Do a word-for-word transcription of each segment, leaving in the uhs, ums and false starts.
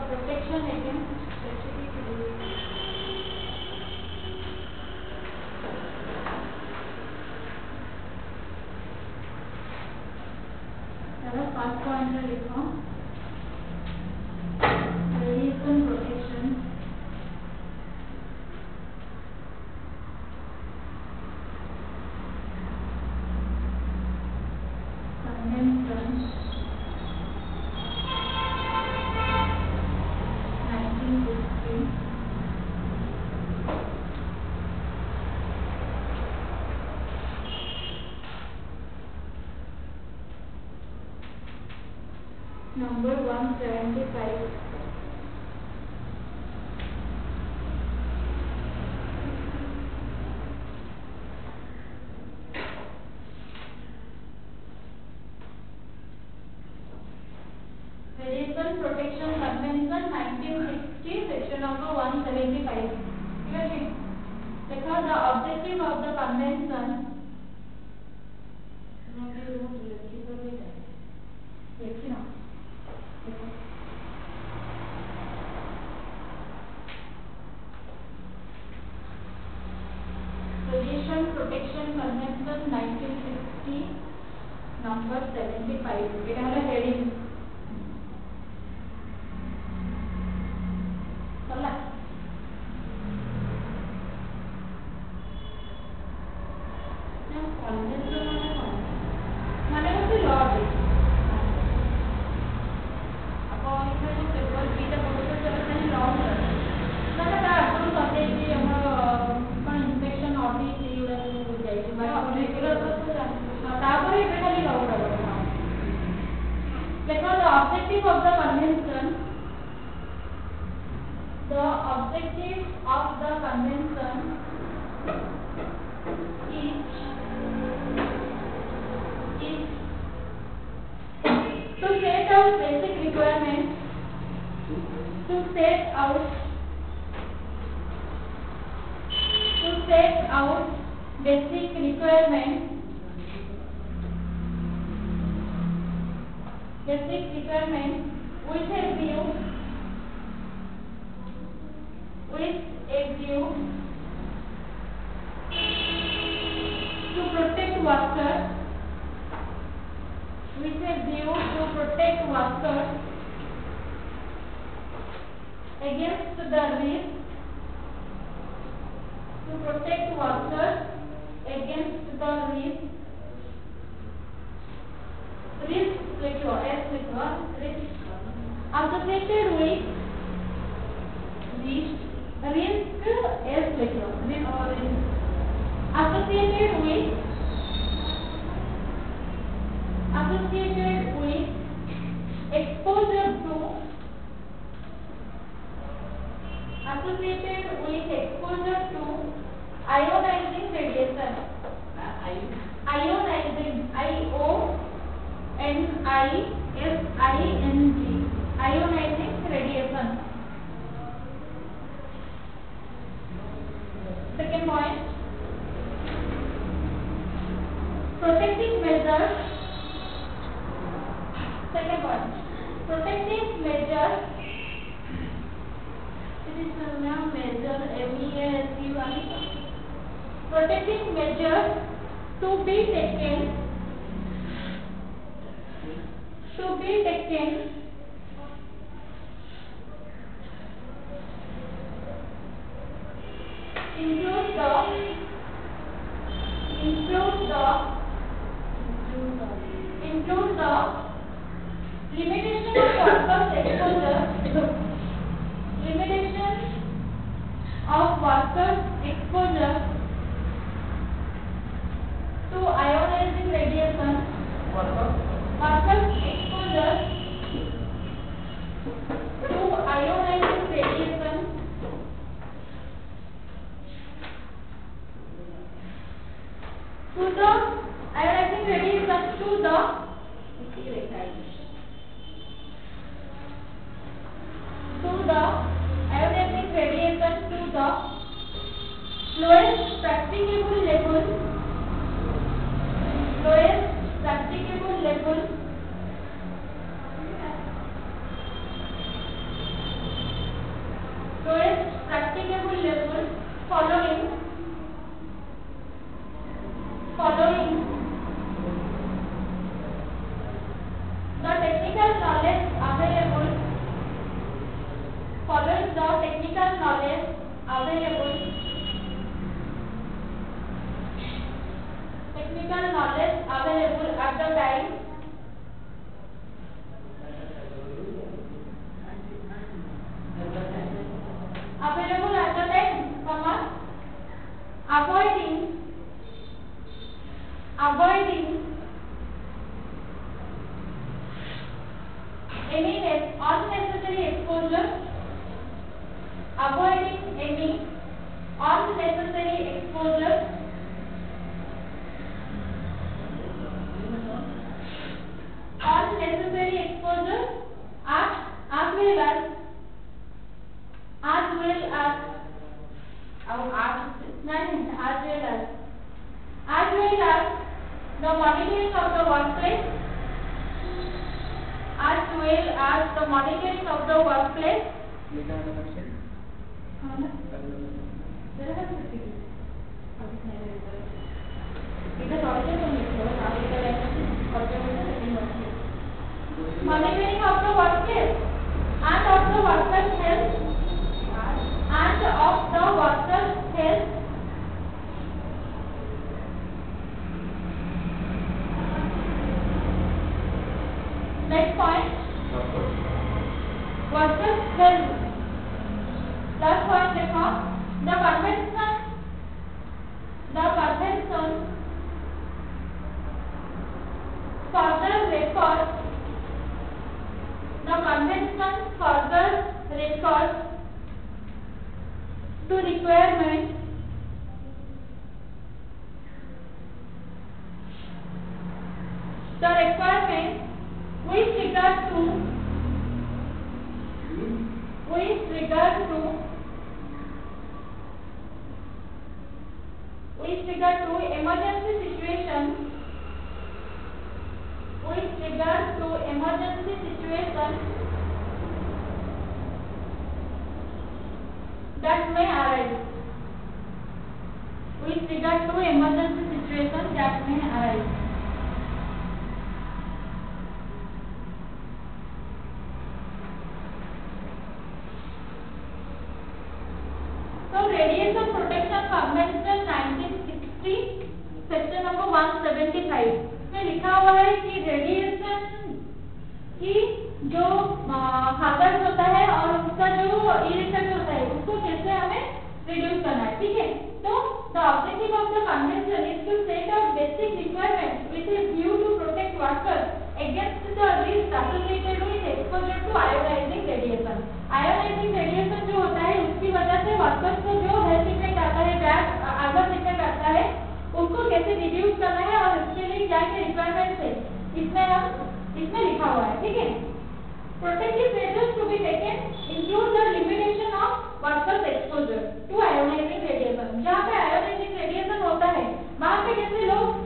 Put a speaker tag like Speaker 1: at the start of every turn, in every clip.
Speaker 1: protection against specific risks. चलो first point लिखो radiation protection convention nineteen sixty. Number one seventy-five. Radiation Protection Convention nineteen sixty, section number one seventy-five. ठीक है? देखो the objective of the convention. Radiation Protection Convention nineteen sixty, number seventy-five. এটা হলো heading. চলা না convention মানে হচ্ছে ল അപ്പോൾ ഇവിടെ পেপার বিটা পড়তে চলে ল না না আগুন কথা যে আমরা কোন ইনফেকশন অডিট এগুলা বুঝ যাইছে মানে রেগুলার তারপরে এটা খালি ল পড়া দেখো the objective of the convention the objective of the convention is is to set out basic requirements to set out to set out basic requirements basic requirements with a view with a view to protect workers with a view to protect workers against the risk to protect workers against the risk risk लिखो S लिखो risk associated with risk risk S लिखो risk और associated with associated with exposure to associated with exposure to ionizing radiation ionizing I O N I S I N G ionizing radiation. Second point, protective measures. Second point, protective measures. It is now measure M E A S U I. Protective measures to be taken to be taken include the include the include the limitation of workers' exposure limitation of workers' exposure to ionizing radiation workers' exposure to ionizing radiation to the ionizing radiation to the to the ionizing radiation to the lowest practicable level lowest practicable level well as as well as अब आज नहीं as well as as well as the monitoring of the workplace as well as the monitoring of the workplace monitoring of the workplace and of the workers' health and of the workers' health next point workers' health last point देखो the convention the convention further refers the convention further refers to requirement the requirement with regard to with regard to with regard to emergency situation with regard to emergency situation that may arise with regard to emergency situation that may arise so radiation protection convention nineteen sixty section number one seventy-five में लिखा हुआ है कि radiation की जो हादस होता है और उसका जो इफेक्ट होता है उसको कैसे हमें रिड्यूस करना है ठीक है तो the objective of the convention is to set out basic requirements with a view to protect workers against the risk associated with exposure to ionising radiation ionising radiation जो होता है उसकी वजह से वर्कर्स को जो हेल्थ इफेक्ट आता है बैड आदत इफेक्ट आता है उसको कैसे रिड्यूस करना है और उसके लिए क्या क्या रिक्वायरमेंट्स है इसमें हम इसमें लिखा हुआ है ठीक है protective measures to be taken include the limitation of workers exposure to ionising radiation जहाँ पे आयोनाइजिंग रेडिएशन होता है वहाँ पे कैसे लोग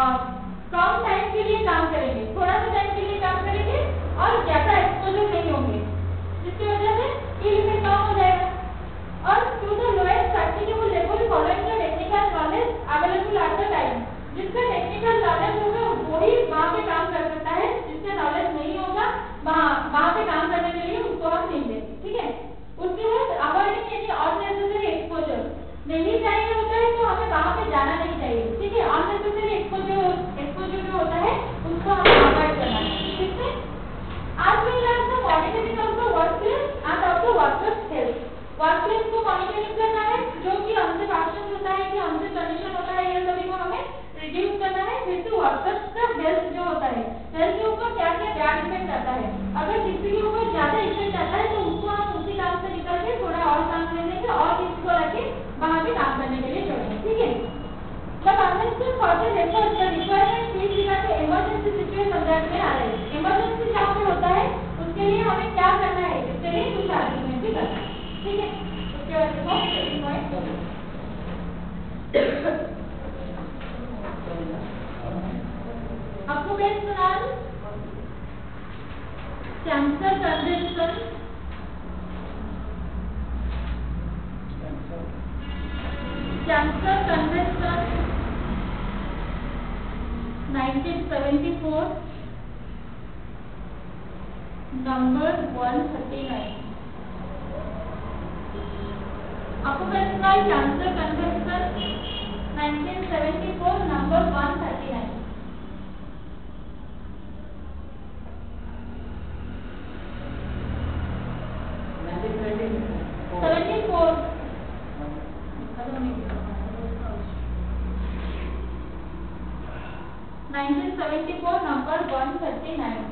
Speaker 1: कम टाइम के लिए काम करेंगे थोड़ा सा टाइम के लिए काम करेंगे और ज्यादा एक्सपोजर नहीं होंगे जिसकी वजह से इल इफेक्ट कम हो जाएगा और to the lowest practicable level following the technical knowledge available at the time जिसका टेक्निकल नॉलेज होगा वही वहाँ पे काम कर सकता है जिसका नॉलेज नहीं होगा वहाँ वहाँ पे काम करने के लिए उसको हम नहीं देंगे ठीक है उसके बाद अवॉइडिंग एनी अननेसेसरी एक्सपोजर नहीं चाहिए होता है तो हमें वहाँ पे जाना नहीं चाहिए ठीक है अननेसेसरी एक्सपोजर एक्सपोजर जो होता है उसको हमें अवॉइड करना है ठीक है आज we learn the monitoring of the workplace and of the workers' health workplace को मॉनिटरिंग करना है जो कि अनसेफ एक्शन होता है कि अनसेफ कंडीशन होता है ये सभी को हमें रिड्यूस करना है फिर से वर्कर्स का हेल्थ जो होता है हेल्थ के ऊपर क्या क्या बैड इफेक्ट आता है अगर किसी के ऊपर ज्यादा इफेक्ट आता है तो उसको हम उसी काम से निकल के थोड़ा और काम ले लेंगे और किसी को रखे वहाँ पे काम करने के लिए छोड़ेंगे ठीक है The convention further refers the requirement with regard to emergency situation that may arise. Emergency जहाँ पे होता है उसके लिए हमें क्या करना है इसके लिए कुछ आर्गुमेंट भी करना है ठीक है उसके बाद देखो second point occupational cancer convention cancer convention nineteen seventy-four number one thirty-nine occupational cancer convention nineteen seventy-four number one thirty-nine seventy-four nineteen seventy-four number one thirty-nine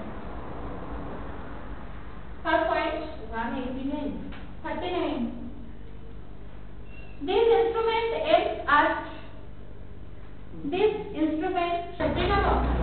Speaker 1: first point one eighty-nine thirty-nine this instrument aims at this instrument